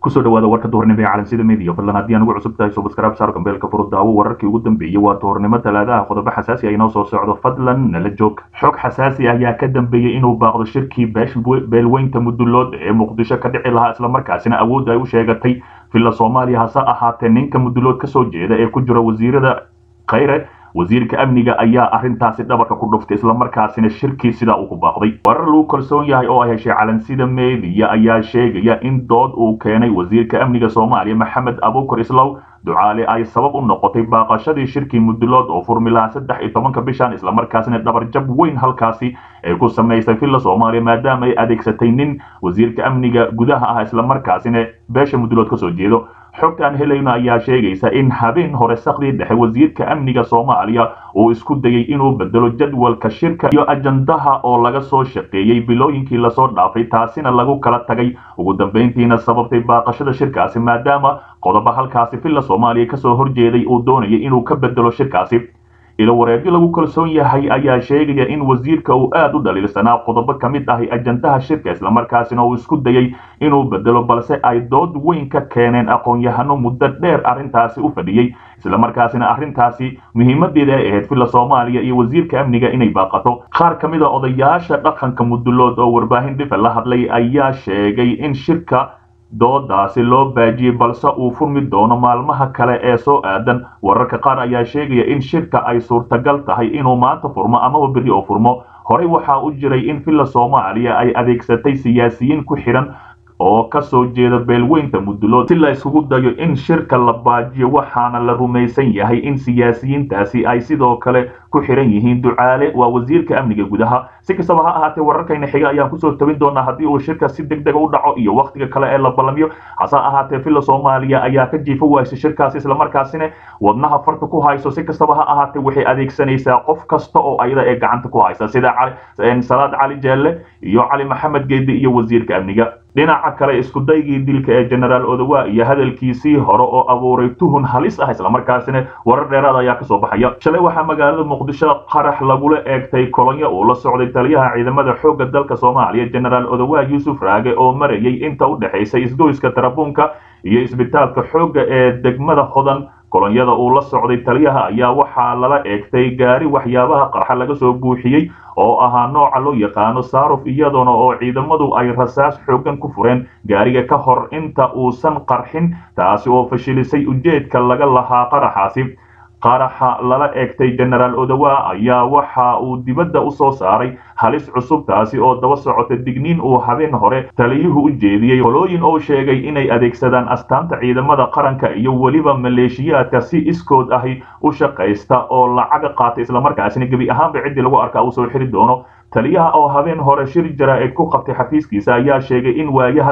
kusoo dhawaada warka duhurnimo ee calansida media fadlan haddii aan ugu cusub tahay subscribe saar gambeelka furo daawo wararkii ugu dambeeyay waa duhurnimo talaadaha qodobo xasaasi ah inoo soo socdo fadlan nala joog xog xasaasi ah ayaa ka dambeeyay inuu baaqdo shirkii beelweynta mudulood ee muqdisho ka dhici lahaa isla markaasina awood ay u sheegatay villa Soomaaliya hase ahaatee ninka mudulood ka soo jeeda ee ku jira wasiirada khayre wasiirka amniga ayaa arintaasi dhabarka ku dhuftay isla markaasina shirkii sida uu ku baaqday warar lagu kalsoon yahay oo ay heshay calansida media ayaa sheegaya in dood uu keenay wasiirka amniga Soomaaliya Maxamed Abuukar Islaw ducaale ay sabab u noqotay baaqashadii shirkii mudulood oo furmila 13 bishan isla markaasina dhabar jab weyn halkaasi ay ku sameysay villa Soomaaliya maadaama ay adeegsatay nin wasiirka amniga gudaha ah isla markaasina beesha mudulood ka soo jeedo xogtaan helayna ayaa sheegaysa in habeen hore saqdi dhexe wasiirka amniga Soomaaliya uu isku dayay inuu bedelo jadwalka shirka iyo ajandaha oo laga soo shaqeeyay bilooyinkii la soo dhaafay taasina lagu kala tagay ugu dambeyntiina sababtay baaqashada shirkaasi maadaama qodobo halkaasi villa Soomaaliya ka soo horjeeday uu doonayay inuu ka bedelo shirkaasi ilo wareegyo lagu kalsoon yahay ayaa sheegaya in wasiirka uu aad u dhaliilsanaa qodobo kamid ah ajandaha shirka isla markaasina uu isku dayay inuu bedelo balse ay dood weyn ka keeneen aqoon-yahano muddo dheer arintaasi u fadhiyay isla markaasina arintaasi muhiimadeeda ay ahayd villa Soomaaliya iyo wasiirka amniga inay baaqato qaar kamid ah odayaasha dhaqanka mudulood oo warbaahin dhif la hadlay ayaa sheegay in shirka doodaasi loo baajiyay balse uu furmi doono maalmaha kale ee soo aadan wararka qaar ayaa sheegaya in shirka ay suurtagal tahay inuu maanta furmo ama berri oo furmo horey waxa uu jiray in villa Soomaaliya ay adeegsatay siyaasiyiin ku xiran oo ka soo jeeda beelweynta mudulood si la isugu dayo in shirka la baajiyo waxaana la rumaysan yahay in siyaasiyiintaasi ay sidoo kale ku xiran yihiin ducaale waa wasiirka amniga gudaha si kastaba ha ahaatee wararkayna xiga ayaan kusoo tabin doonaa haddii uu shirka si degdeg u dhaco iyo waqtiga kale ee la balamiyo hase ahaatee villa Soomaaliya ayaa ka jiifo waaysa shirkaasi isla markaasina wadnaha farta ku hayso si kastaba ha ahaatee waxay adeegsanaysaa qof kasta oo ayada ee gacanta ku haysa sida Salaad Cali Jeelle iyo Cali Maxamed Geedi iyo wasiirka amniga dhinaca kale isku daygii dilka ee General Odawa iyo hadalkiisii hore oo abuuray tuhun halis ah isla markaasina warar dheeraad ayaa ka soo baxaya shalay waxa magaalada Muqdisho qarax lagula eegtay kolonyo oo la socday taliyaha ciidamada xoogga dalka Soomaaliya General Odawa Yusuf Raage oo marayay inta u dhaxaysay isgoyska Tarabuunka iyo isbitaalka xoogga ee degmada Hodan kolonyada uu la socday taliyaha ayaa waxa lala eegtay gaari waxyaabaha qarxa laga soo buuxiyay oo ahaa nooca loo yaqaano Saaruf iyadoo oo ciidamadu ay rasaas xoogan ku fureen gaariga ka hor inta uusan qarxin taasi oo fashilisay ujeedka laga lahaa qaraxaasi qaraxa lala eegtay General Odawa ayaa waxa uu dibadda u soo saaray halis cusub taasi oo daba socota digniin uu habeen hore taliyuhu u jeediyay qolooyin oo sheegay inay adeegsadaan astaanta ciidamada qaranka iyo waliba maleeshiyaadka si iskood ahi u shaqeysta oo lacag qaata isla markaasina gabi ahaanba cidii lagu arkaa uu soo xiri doono taliyaha oo habeen hore shir jaraa'id ku qabtay xafiiskiisa ayaa sheegay in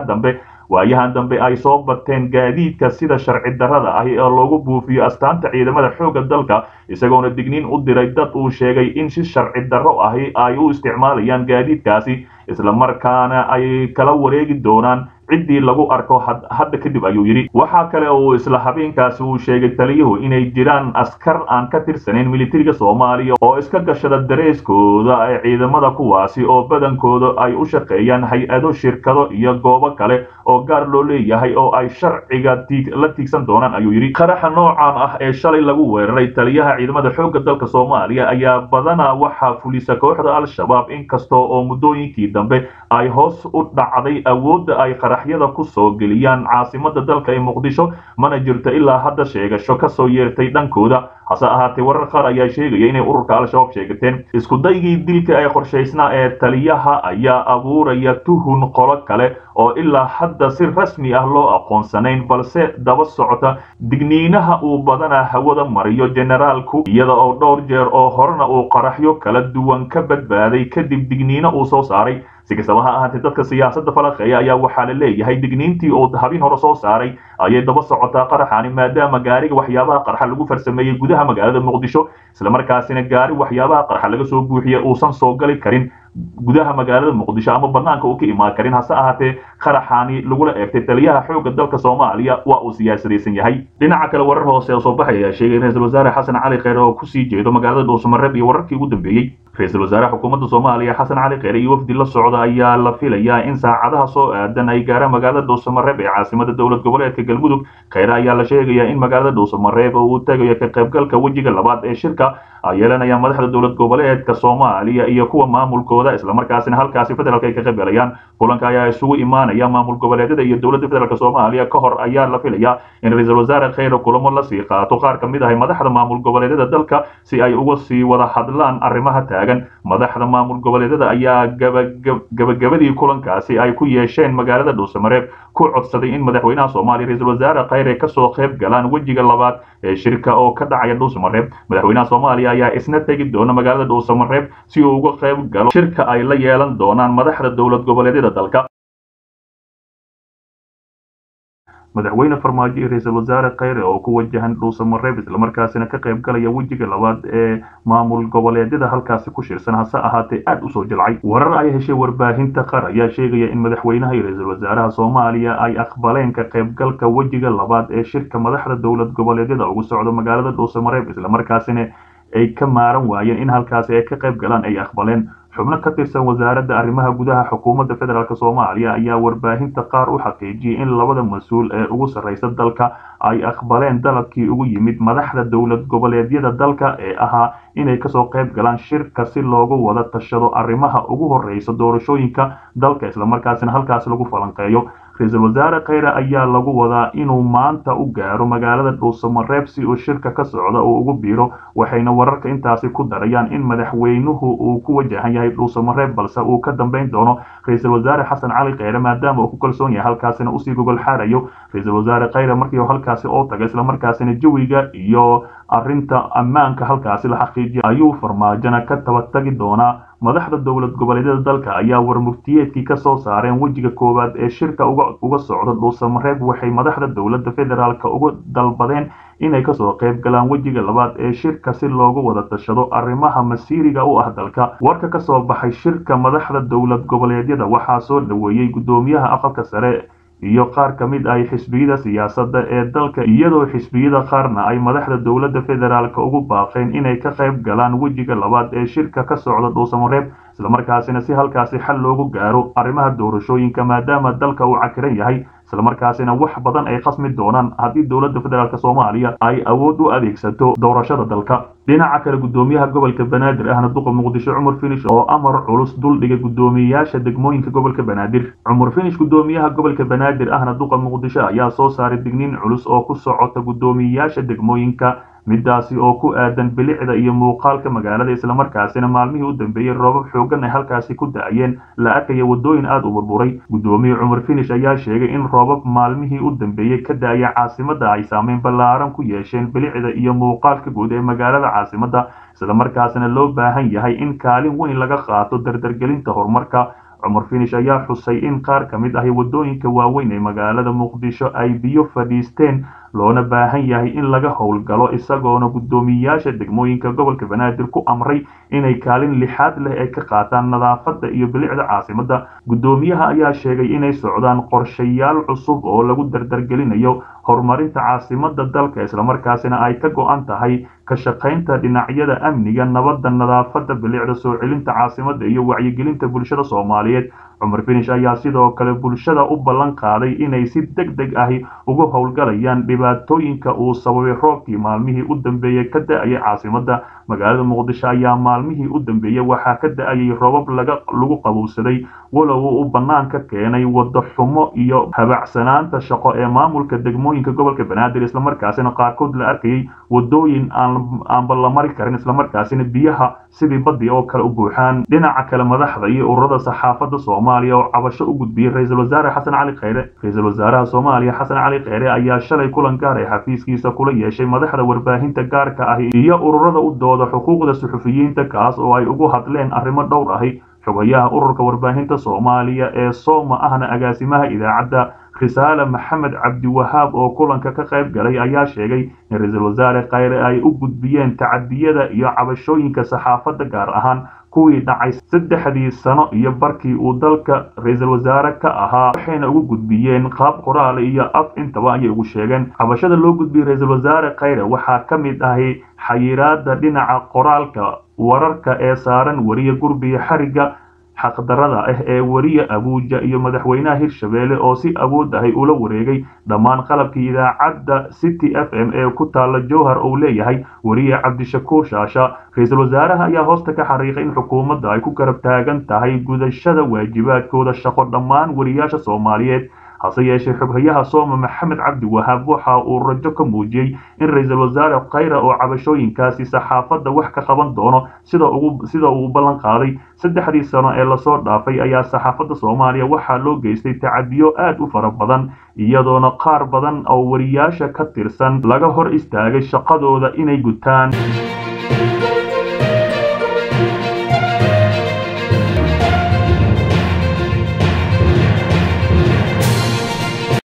waayahan dambe ay soo bateen gaadiidka sida sharci darrada ah ee loogu buufiyo astaanta ciidamada xoogga dalka isagoona digniin u diray dad uu sheegay in si sharci darro ah ay u isticmaalayaan gaadiidkaasi isla markaana ay kala wareegi doonaan ciddii lagu arko hadda kadib ayuu yiri waxa kale oo isla habeenkaasi uu sheegay taliyuhu inay jiraan askar aan ka tirsaneyn militariga Soomaaliya oo iska gashada dareeskooda ay ciidamada kuwaasi oo badankooda ay u shaqeeyaan hay'ado shirkado iyo goobo kale oo gaar loo leeyahay oo ay sharciga la tiigsan doonaan ayuu yiri qaraxa noocan ah ee shalay lagu weeraray taliyaha ciidamada xoogga dalka Soomaaliya ayaa badanaa waxa fulisa kooxda Al-Shabaab inkastoo oo muddooyinkii dambe ay hoos u dhacday awoodda ay qaraxyada ku soo geliyaan caasimada dalka ee Muqdisho mana jirto ilaa hadda sheegasho ka soo yeertay dhankooda hase ahaatee warar qaar ayaa sheegaya inay ururka Al-Shabaab sheegteen isku daygii dilka ay qorshaysnaa ee taliyaha ayaa abuuraya tuhun qolo kale oo ilaa hadda si rasmi ah loo aqoonsanayn balse daba socota digniinaha uu badanaa hawada mariyo generaalku iyada oo dhowr jeer oo horena uu qaraxyo kala duwan ka badbaaday kadib digniino uu soo saaray si kastaba ha ahaatee dadka siyaasadda falaqeeya ayaa waxaa la leeyahay digniintii uu habeen hore soo saaray ayay daba socotaa qaraxani maadaama gaariga waxyaabaha qarxa lagu farsameeyay gudaha magaalada Muqdisho isla markaasina gaari waxyaabaha qarxa laga soo buuxiyay uusan soo gali karin gudaha magaalada muqdisho ama banaanka uu ka imaan karin hase ahaatee qaraxaani lagula eegtay taliyaha xoogga dalka Soomaaliya waa uu siyaasadaysan yahay dhinaca kale warar hoose oo soo baxaya sheegay ra'iisul wasaare Xasan Cali Khayre oo ku sii jeedo magaalada Dhuusamareeb iyo wararkii ugu dambeeyay ra'iisul wasaare xukuumadda Soomaaliya Xasan Cali Khayre iyo wafdi la socda ayaa la filayaa in saacadaha soo aadan ay gaaraan magaalada Dhuusamareeb ee caasimadda dowlad goboleedka Galmudug Khayre ayaa la sheegayaa in magaalada Dhuusamareeb uu tagayo ka qaybgalka wajiga labaad ee shirka ay yeelanayaan madaxda dowlad goboleedka Soomaaliya iyo kuwa maamulkooda isla markaasina halkaasi federaalka ay ka qaybgalayaan kulanka ayaa isugu imaanaya maamul goboleedyada iyo dowladda federaalka Soomaaliya ka hor ayaa la filayaa in ra'iisul wasaare Khayre kulamo la sii qaato qaar ka mid ah madaxda maamul goboleedyada dalka si ay uga sii wada hadlaan arrimaha taagan madaxda maamul goboleedyada ayaa gabagabadii kulankaasi ay ku yeesheen magaalada Dhuusamareeb ku codsaday in madaxweynaha Soomaaliya ra'iisul wasaare Khayre ka soo qayb galaan wajiga labaad ee shirka oo ka dhacaya Dhuusamareeb madaxweynaha Soomaaliya ayaa isna tagi doona magaalada Dhuusamareeb si uu uga qayb galo shirka ay la yeelan doonaan madaxda dowlad goboleedyada dalka madaxweyne farmaajo iyo ra'iisul wasaare Khayre oo ku wajahan Dhuusamareeb isla markaasina ka qayb galaya wajiga labaad ee maamul goboleedyada halkaasi ku shirsan hase ahaatee aad u soo jilcay warar ay heshay warbaahinta qaar ayaa sheegaya in madaxweynaha iyo ra'iisul wasaaraha Soomaaliya ay aqbaleen ka qayb galka wajiga labaad ee shirka madaxda dowlad goboleedyada ugu socdo magaalada Dhuusamareeb isla markaasina ay ka maaran waayeen in halkaasi ay ka qayb galaan ay aqbaleen xubno ka tirsan wasaaradda arrimaha gudaha xukuumadda federaalka Soomaaliya ayaa warbaahinta qaar u xaqiijiyay in labada mas'uul ee ugu sareysa dalka ay aqbaleen dalabkii ugu yimid madaxda dowlad goboleedyada dalka ee ahaa inay ka soo qayb galaan shirka si loogu wada tashado arrimaha ugu horeysa doorashooyinka dalka isla markaasina halkaas lagu falanqeeyo ra'iisul wasaare Khayre ayaa lagu wadaa inuu maanta u gaaro magaalada Dhuusamareeb si uu shirka ka socdo oo ugu biiro waxayna wararka intaasi ku darayaan in madaxweynuhu uu ku wajahan yahay Dhuusamareeb balse uu ka dambeyn doono ra'iisul wasaare Xasan Cali Khayre maadaama uu ku kalsoon yahay halkaasina u sii gogol xaarayo ra'iisul wasaare Khayre markii uu halkaasi oo tagay isla markaasina jawiga iyo arrinta ammaanka halkaasi la xaqiijiyay ayuu farmaajana ka tabatagi doonaa madaxda dowlad goboleedyada dalka ayaa warmuftiyeedkii ka soo saareen wajiga koowaad ee shirka uga socda Dhuusamareeb waxay madaxda dowladda federaalka uga dalbadeen inay ka soo qayb galaan wajiga labaad ee shirka si loogu wada tashado arrimaha masiiriga u ah dalka warka ka soo baxay shirka madaxda dowlad goboleedyada waxaa soo dhaweeyay gudoomiyaha aqalka sare iyo qaar ka mid ah xisbiyada siyaasadda ee dalka iyadoo xisbiyada qaarna ay madaxda dowladda federaalka ugu baaqeen inay ka qayb galaan wajiga labaad ee shirka ka socda Dhuusamareeb isla markaasina si halkaasi xal loogu gaaro arrimaha doorashooyinka maadaama dalka uu cakiran yahay isla markaasina wax badan ay qasmi doonaan haddii dowladda federaalka Soomaaliya ay awood u adeegsato doorashada dalka dhinaca kale gudoomiyaha gobolka Banaadir ahna duqa Muqdisho Cumar Finish oo amar culus dul dhigay gudoomiyaasha degmooyinka gobolka Banaadir Cumar Finish gudoomiyaha gobolka Banaadir ahna duqa Muqdisho ayaa soo saaray digniin culus oo ku socota gudoomiyaasha degmooyinka midaasi oo ku aadan bilicda iyo muuqaalka magaalada isla markaasina maalmihii u dambeeyay roobab xoogan ay halkaasi ku da'ayeen la arkaya wadooyin aad u burburay gudoomiye Cumar Finish ayaa sheegay in roobab maalmihii u dambeeyay ka da'aya caasimadda ay saameyn ballaaran ku yeesheen bilicda iyo muuqaalka guud ee magaalada caasimadda isla markaasina loo baahan yahay in kaalin weyn laga qaato dardargelinta horumarka Cumar Finish ayaa xusay in qaar ka mid ah wadooyinka waaweyn ee magaalada Muqdisho ay biyo fadhiisteen loona baahan yahay in laga howlgalo isagoona gudoomiyaasha degmooyinka gobolka Banaadir ku amray inay kaalin lixaad leh ay ka qaataan nadaafadda iyo bilicda caasimadda gudoomiyaha ayaa sheegay inay socdaan qorshayaal cusub oo lagu dardargelinayo horumarinta caasimadda dalka isla markaasina ay ka go'an tahay ka shaqaynta dhinacyada amniga nabadda nadaafadda bilicda soo celinta caasimadda iyo wacyigelinta bulshada Soomaaliyeed Cumar Finish ayaa sidoo kale bulshada u ballan qaaday inay si degdeg ah uga howlgalayaan dhibaatooyinka uu sababay roobkii maalmihii u dambeeyay ka da'ay caasimadda magaalada Muqdisho ayaa maalmihii u dambeeyay waxaa ka da'ay roobab lagu qabowsaday walow uu banaanka keenay wado xumo iyo habacsanaanta shaqo ee maamulka degmooyinka gobolka Banaadir isla markaasina qaarkood la arkayay wadooyin aan la mari karin isla markaasina biyaha sidii badii oo kale u buuxaan dhinaca kale madaxda iyo ururada saxaafadda Soomaaliya oo cabasho u gudbiyay ra'iisul wasaare Xasan Cali Khayre ra'iisul wasaaraha Soomaaliya Xasan Cali Khayre ayaa shalay kulan gaar ah xafiiskiisa kula yeeshay madaxda warbaahinta gaarka ah iyo ururada u dooda xuquuqda suxufiyiinta kaas oo ay ugu hadleen arrimo dhowr ah xogayaha ururka warbaahinta Soomaaliya ee Sooma ahna agaasimaha idaacadda Risaale Maxamed Cabdi Wahaab oo kulanka ka qayb galay ayaa sheegay in ra'iisul wasaare Khayre ay u gudbiyeen tacadiyada iyo cabashooyinka saxaafadda gaar ahaan kuwii dhacay 3 sano iyo barkii uu dalka ra'iisul wasaare ka ahaa waxayna ugu gudbiyeen qaab qoraal iyo af intaba ay ugu sheegeen cabashada loo gudbiyay ra'iisul wasaare Khayre waxaa ka mid ahay xayiraadda dhinaca qoraalka wararka ee saaran wariye gurbiga xariga xaqdarada ah ee wariye Abuja iyo madaxweynaha Hirshabelle oo si awood ah ula wareegay dhammaan qalabkii idaacadda City FM ee ku taala Jowhar oo leeyahay wariye Cabdishakuur Shaasha ra'iisul wasaaraha ayaa hoosta ka xariiqay in xukuumadda ay ku garab taagan tahay gudashada waajibaadkooda shaqo dhammaan wariyaasha Soomaaliyeed hase yeeshee xoghayaha Sooma Maxamed Cabdi Wahaab waxa uu rajo ka muujiyay in ra'iisul wasaare Khayre oo cabashooyinkaasi saxaafadda wax ka qaban doono sida uu ballan qaaday 3 sano ee la soo dhaafay ayaa saxaafadda Soomaaliya waxa loo geystay tacadiyo aad u fara badan iyadoona qaar badan oo wariyaasha ka tirsan laga hor istaagay shaqadooda inay gutaan